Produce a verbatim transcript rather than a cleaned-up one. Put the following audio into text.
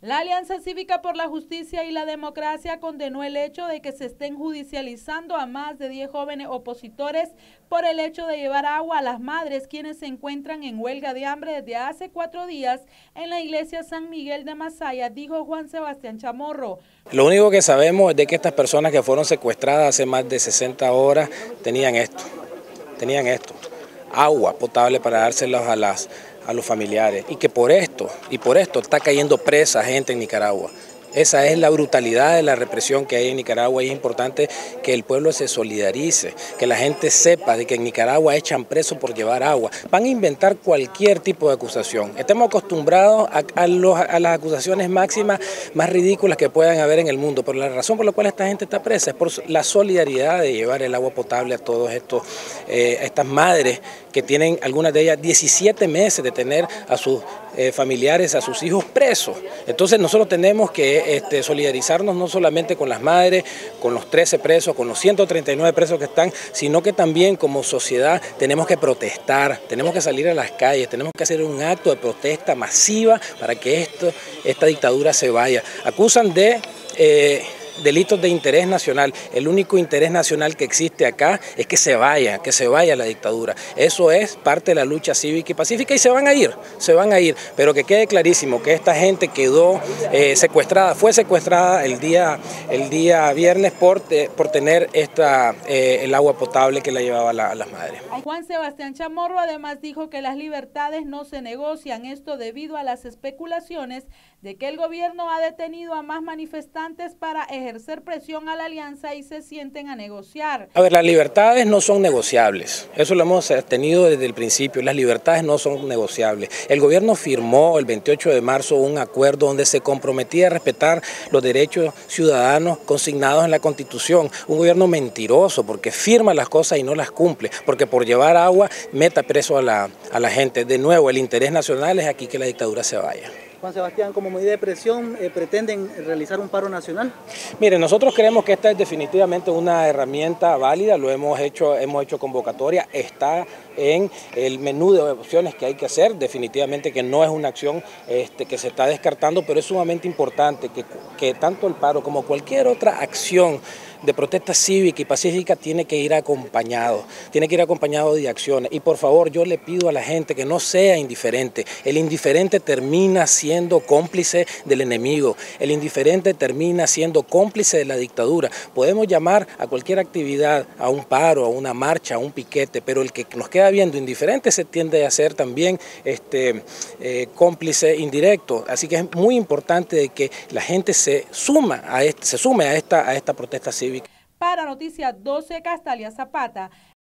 La Alianza Cívica por la Justicia y la Democracia condenó el hecho de que se estén judicializando a más de diez jóvenes opositores por el hecho de llevar agua a las madres quienes se encuentran en huelga de hambre desde hace cuatro días en la iglesia San Miguel de Masaya, dijo Juan Sebastián Chamorro. Lo único que sabemos es de que estas personas que fueron secuestradas hace más de sesenta horas tenían esto, tenían esto, agua potable para dárselos a las a los familiares, y que por esto, y por esto está cayendo presa gente en Nicaragua. Esa es la brutalidad de la represión que hay en Nicaragua y es importante que el pueblo se solidarice, que la gente sepa de que en Nicaragua echan preso por llevar agua. Van a inventar cualquier tipo de acusación. Estamos acostumbrados a, a, los, a las acusaciones máximas más ridículas que puedan haber en el mundo, pero la razón por la cual esta gente está presa es por la solidaridad de llevar el agua potable a todos estos, eh, estas madres que tienen, algunas de ellas, diecisiete meses de tener a sus eh, familiares, a sus hijos presos. Entonces nosotros tenemos que Este, solidarizarnos no solamente con las madres, con los trece presos, con los ciento treinta y nueve presos que están, sino que también como sociedad tenemos que protestar, tenemos que salir a las calles, tenemos que hacer un acto de protesta masiva para que esto, esta dictadura se vaya. Acusan de Eh, delitos de interés nacional. El único interés nacional que existe acá es que se vaya, que se vaya la dictadura. Eso es parte de la lucha cívica y pacífica y se van a ir, se van a ir. Pero que quede clarísimo que esta gente quedó eh, secuestrada, fue secuestrada el día, el día viernes por, te, por tener esta, eh, el agua potable que la llevaba la, a las madres. Juan Sebastián Chamorro además dijo que las libertades no se negocian, esto debido a las especulaciones de que el gobierno ha detenido a más manifestantes para ejercer presión a la alianza y se sienten a negociar. A ver, las libertades no son negociables, eso lo hemos tenido desde el principio, las libertades no son negociables. El gobierno firmó el veintiocho de marzo un acuerdo donde se comprometía a respetar los derechos ciudadanos consignados en la Constitución. Un gobierno mentiroso porque firma las cosas y no las cumple, porque por llevar agua meta preso a la, a la gente. De nuevo, el interés nacional es aquí que la dictadura se vaya. Juan Sebastián, como medida de presión, eh, ¿pretenden realizar un paro nacional? Mire, nosotros creemos que esta es definitivamente una herramienta válida, lo hemos hecho, hemos hecho convocatoria, está en el menú de opciones que hay que hacer, definitivamente que no es una acción este, que se está descartando, pero es sumamente importante que, que tanto el paro como cualquier otra acción de protesta cívica y pacífica tiene que ir acompañado, tiene que ir acompañado de acciones. Y por favor, yo le pido a la gente que no sea indiferente. El indiferente termina siendo cómplice del enemigo, el indiferente termina siendo cómplice de la dictadura. Podemos llamar a cualquier actividad, a un paro, a una marcha, a un piquete, pero el que nos queda viendo indiferente se tiende a ser también este, eh, cómplice indirecto. Así que es muy importante de que la gente se suma a este, se sume a esta, a esta protesta cívica. Para Noticias doce, Castalia Zapata.